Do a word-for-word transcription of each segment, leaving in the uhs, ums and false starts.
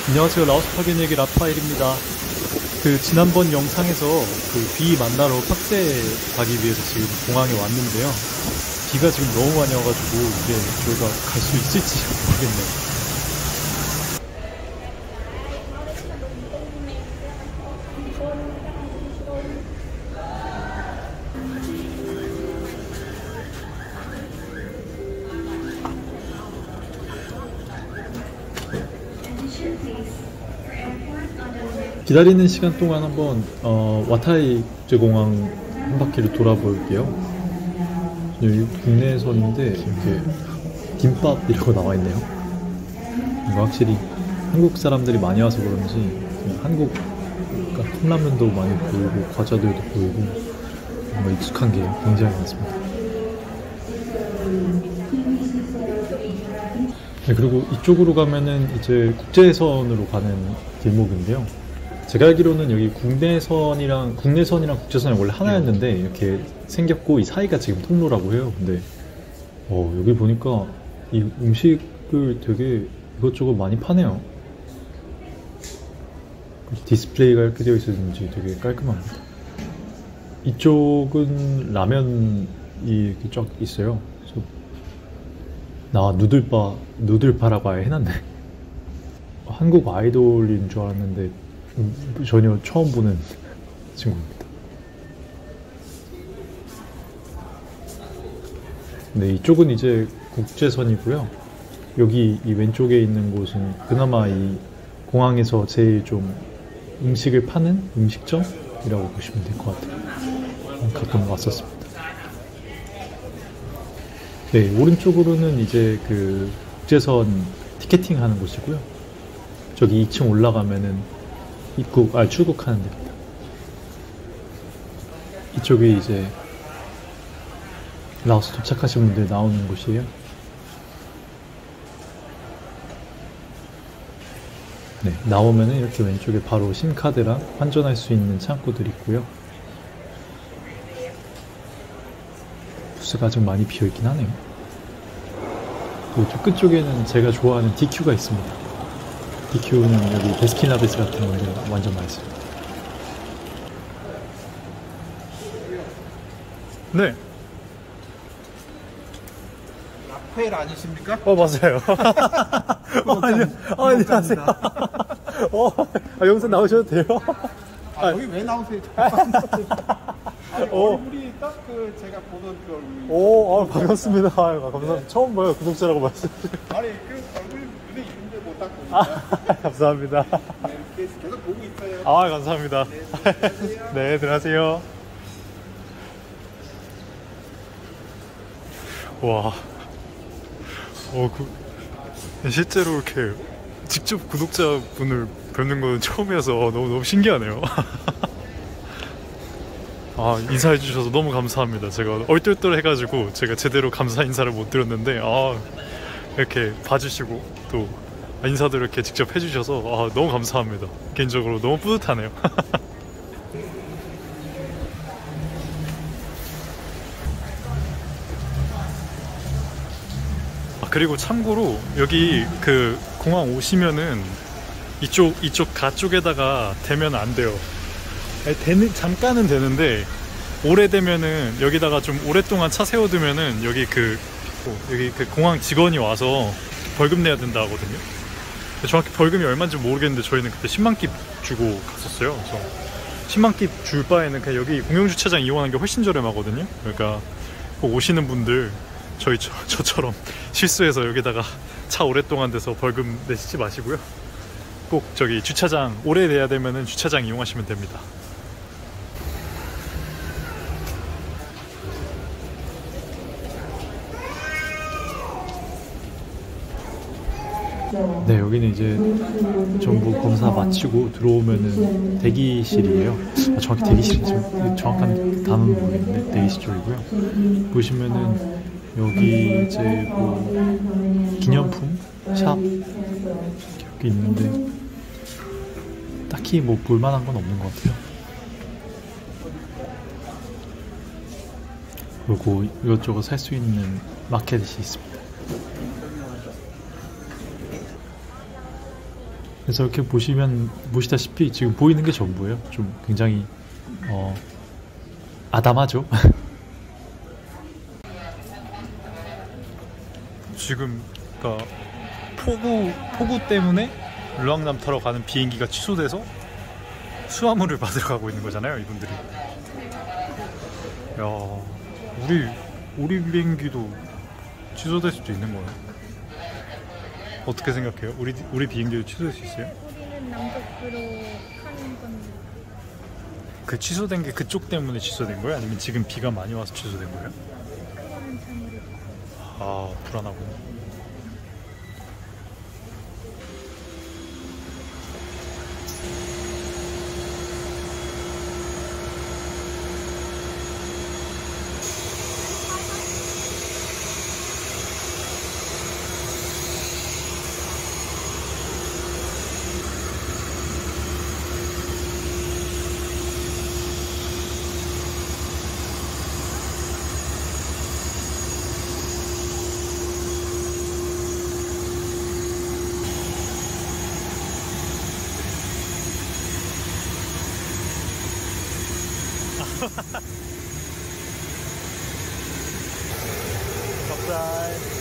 안녕하세요. 라오스 파견역의 라파엘입니다. 그 지난번 영상에서 그 비 만나러 팍세 가기 위해서 지금 공항에 왔는데요. 비가 지금 너무 많이 와가지고 이게 저희가 갈 수 있을지 모르겠네요. 기다리는 시간 동안 한번 어, 와타이제 공항 한 바퀴를 돌아볼게요. 여기 국내선인데 이렇게 김밥이라고 나와있네요. 이거 확실히 한국 사람들이 많이 와서 그런지 한국 컵라면도 많이 보이고 과자들도 보이고 뭔가 익숙한 게 굉장히 많습니다. 네, 그리고 이쪽으로 가면은 이제 국제선으로 가는 길목인데요. 제가 알기로는 여기 국내선이랑 국내선이랑 국제선이 원래 하나였는데 이렇게 생겼고 이 사이가 지금 통로라고 해요. 근데 어, 여기 보니까 이 음식을 되게 이것저것 많이 파네요. 디스플레이가 이렇게 되어 있었는지 되게 깔끔합니다. 이쪽은 라면이 이렇게 쫙 있어요. 그래서 나 누들바 누들바라고 아예 해놨네. 한국 아이돌인 줄 알았는데 전혀 처음 보는 친구입니다. 네, 이쪽은 이제 국제선이고요. 여기 이 왼쪽에 있는 곳은 그나마 이 공항에서 제일 좀 음식을 파는 음식점이라고 보시면 될 것 같아요. 가끔 왔었습니다. 네, 오른쪽으로는 이제 그 국제선 티켓팅 하는 곳이고요. 저기 이 층 올라가면은 입국, 아, 출국하는 데입니다. 이쪽이 이제 라오스 도착하신 분들 나오는 곳이에요. 네, 나오면은 이렇게 왼쪽에 바로 심카드랑 환전할 수 있는 창구들이 있고요. 부스가 아직 많이 비어있긴 하네요. 그리고 끝쪽에는 제가 좋아하는 디큐가 있습니다. 디큐는 여기 베스킨라빈스 같은 건데 완전 맛있어요. 네. 라파엘 아니십니까? 어, 맞아요. 어, 아니, 어, 안녕하세요. 어, 아, 영상 나오셔도 돼요? 아, 여기 왜 나오세요? 아니, 어. 얼굴이 딱 그 제가 보던 그 얼굴이. 오, 아, 반갑습니다. 아, 감사합니다. 처음 봐요. 구독자라고 말씀. 아니, 그 얼굴이 눈에 있는데 못 딱 보니까. 아, 감사합니다. 네, 이렇게 계속 보고 있어요. 아, 감사합니다. 네, 들어가세요. 네, 들어가세요. 와. 어, 그, 실제로 이렇게 직접 구독자분을 뵙는 건 처음이어서 너무, 너무 신기하네요. 아, 인사해 주셔서 너무 감사합니다. 제가 얼떨떨 해가지고 제가 제대로 감사 인사를 못 드렸는데, 아, 이렇게 봐주시고 또 인사도 이렇게 직접 해주셔서 아, 너무 감사합니다. 개인적으로 너무 뿌듯하네요. 아, 그리고 참고로 여기 그 공항 오시면은 이쪽 이쪽 가쪽에다가 대면 안 돼요. 아니, 되는, 잠깐은 되는데 오래되면은 여기다가 좀 오랫동안 차 세워두면은 여기 그 여기 그 공항 직원이 와서 벌금 내야 된다 하거든요. 정확히 벌금이 얼마인지 모르겠는데 저희는 그때 십만 킵 주고 갔었어요. 그래서 십만 킵 줄 바에는 그냥 여기 공영주차장 이용하는 게 훨씬 저렴하거든요. 그러니까 꼭 오시는 분들 저희 저, 저처럼 실수해서 여기다가 차 오랫동안 돼서 벌금 내시지 마시고요. 꼭 저기 주차장 오래 내야 되면은 주차장 이용하시면 됩니다. 네, 여기는 이제 전부 검사 마치고 들어오면은 대기실이에요. 아, 정확히 대기실인지 정확한 단어는 모르겠는데 대기실 쪽이고요. 보시면은 여기 이제 뭐 기념품 샵 여기 있는데 딱히 뭐 볼만한 건 없는 것 같아요. 그리고 이것저것 살 수 있는 마켓이 있습니다. 그래서 이렇게 보시면 보시다시피 지금 보이는 게 전부예요. 좀 굉장히 어, 아담하죠. 지금 그러니까 폭우 폭우 때문에 르왕남 타러 가는 비행기가 취소돼서 수화물을 받으러 가고 있는 거잖아요, 이분들이. 야, 우리 우리 비행기도 취소될 수도 있는 거예요. 어떻게 생각해요? 우리 우리 비행기도 취소될 수 있어요? 우리는 남쪽으로 가는 건데. 그 취소된 게 그쪽 때문에 취소된 거예요? 아니면 지금 비가 많이 와서 취소된 거예요? 그거는 잘 모르겠어요. 아, 불안하구나. 갑자기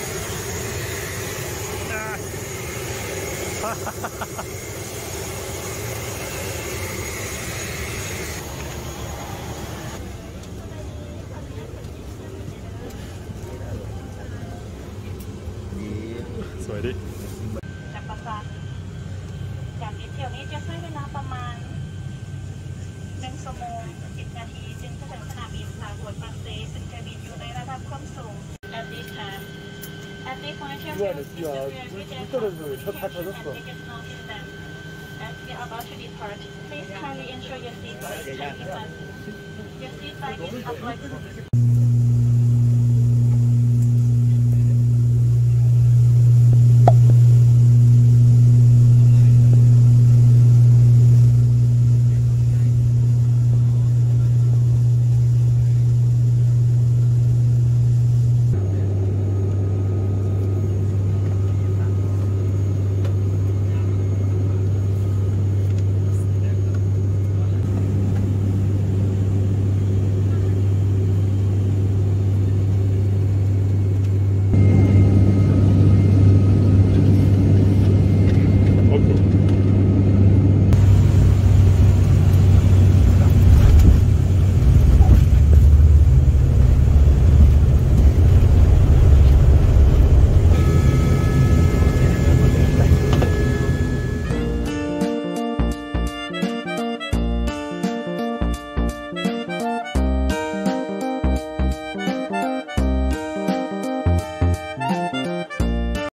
สวยดิจากปราสาทจากดีเทลนี้จะใช้เวลาประมาณหนึ่งชั่วโมงสิบนาทีจึงจะถึงสนามบินสากลปาเซซึ่งจะบินอยู่ในระดับความสูง At this time At this point your 이거는 is 야, severe 물 with 떨어져 다 터졌어. tickets not in them. As we are about to depart, please kindly ensure your seat belt is tightly fastened. Your seat belt is upright.